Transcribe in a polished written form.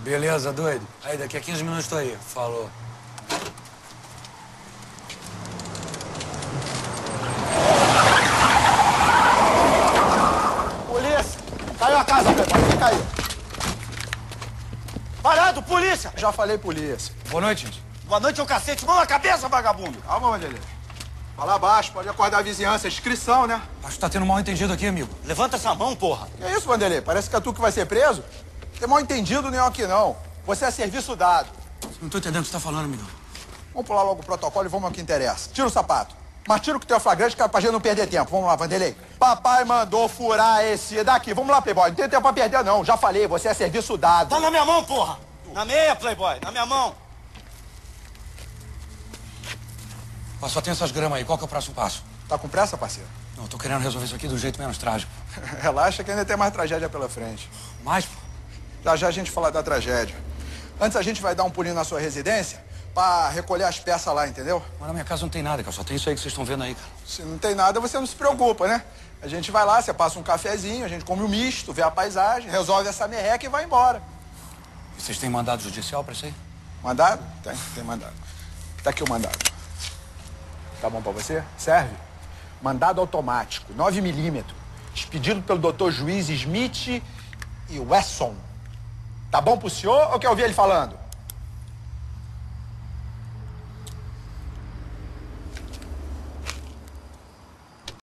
Beleza, doido. Aí, daqui a 15 minutos tô aí. Falou. Polícia! Caiu a casa, Playboy. Quem caiu? Parado, polícia! Já falei polícia. Boa noite, gente. Boa noite, ô cacete. Mão na cabeça, vagabundo! Calma, Vanderlei. Fala baixo, pode acordar a vizinhança. Inscrição, né? Acho que tá tendo mal entendido aqui, amigo. Levanta essa mão, porra! Que isso, Vanderlei? Parece que é tu que vai ser preso? Tem mal entendido nenhum aqui, não. Você é serviço dado. Não tô entendendo o que você tá falando, amigo. Vamos pular logo o protocolo e vamos ao que interessa. Tira o sapato. Mas tira o que tem flagrante, que é pra gente não perder tempo. Vamos lá, Vanderlei. Papai mandou furar esse daqui. Vamos lá, Playboy. Não tem tempo pra perder, não. Já falei, você é serviço dado. Tá na minha mão, porra! Na meia, Playboy, na minha mão! Ó, só tem essas gramas aí. Qual que é o próximo passo? Tá com pressa, parceiro? Não, eu tô querendo resolver isso aqui do jeito menos trágico. Relaxa que ainda tem mais tragédia pela frente. Mas, pô, Já já a gente fala da tragédia. Antes a gente vai dar um pulinho na sua residência pra recolher as peças lá, entendeu? mas na minha casa não tem nada, cara. Só tem isso aí que vocês estão vendo aí, cara. Se não tem nada, você não se preocupa, né? A gente vai lá, você passa um cafezinho, a gente come um misto, vê a paisagem, resolve essa merreca e vai embora. E vocês têm mandado judicial pra isso aí? Mandado? Tem mandado. Tá aqui o mandado. Tá bom pra você? Serve? Mandado automático, 9mm. Expedido pelo Dr. Juiz Smith e Wesson. Tá bom pro senhor ou quer ouvir ele falando?